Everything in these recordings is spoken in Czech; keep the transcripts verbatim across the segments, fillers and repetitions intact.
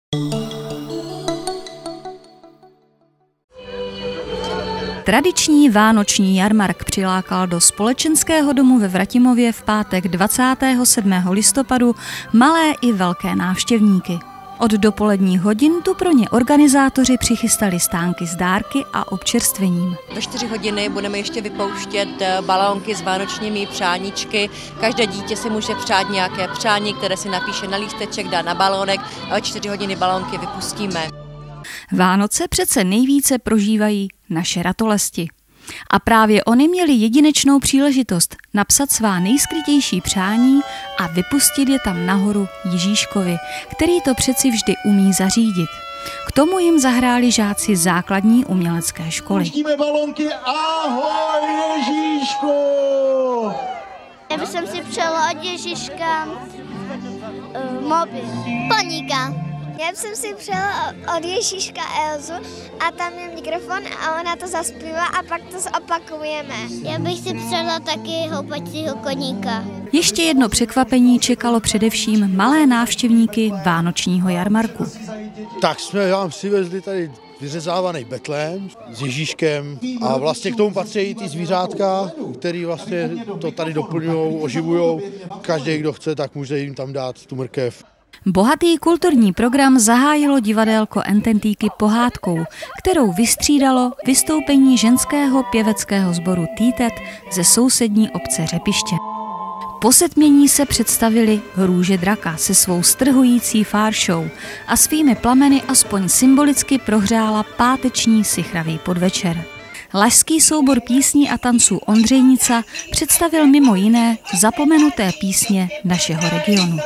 Tradiční vánoční jarmark přilákal do společenského domu ve Vratimově v pátek dvacátého sedmého listopadu malé i velké návštěvníky. Od dopoledních hodin tu pro ně organizátoři přichystali stánky s dárky a občerstvením. Ve čtyři hodiny budeme ještě vypouštět balónky s vánočními přáníčky. Každé dítě si může přát nějaké přání, které si napíše na lísteček, dá na balónek a ve čtyři hodiny balónky vypustíme. Vánoce přece nejvíce prožívají naše ratolesti. A právě oni měli jedinečnou příležitost napsat svá nejskrytější přání a vypustit je tam nahoru Ježíškovi, který to přeci vždy umí zařídit. K tomu jim zahráli žáci základní umělecké školy. Pustíme balonky, ahoj Ježíšku! Já bych si přála od Ježíška uh, mobil. Poníka. Já jsem si přijela od Ježíška Elzu a tam je mikrofon a ona to zaspívá a pak to zopakujeme. Já bych si přijela taky houpacího koníka. Ještě jedno překvapení čekalo především malé návštěvníky vánočního jarmarku. Tak jsme vám přivezli tady vyřezávaný betlém s Ježíškem a vlastně k tomu patří i ty zvířátka, který vlastně to tady doplňují, oživujou. Každý, kdo chce, tak může jim tam dát tu mrkev. Bohatý kulturní program zahájilo divadélko Ententíky pohádkou, kterou vystřídalo vystoupení ženského pěveckého sboru Týtet ze sousední obce Řepiště. Po setmění se představili Růže draka se svou strhující fárshow a svými plameny aspoň symbolicky prohřála páteční sichravý podvečer. Lašský soubor písní a tanců Ondřejnica představil mimo jiné zapomenuté písně našeho regionu.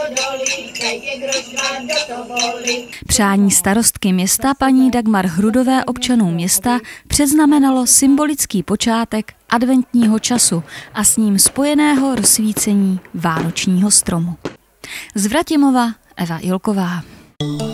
Přání starostky města paní Dagmar Hrudové občanům města předznamenalo symbolický počátek adventního času a s ním spojeného rozsvícení vánočního stromu. Z Vratimova Eva Ilková.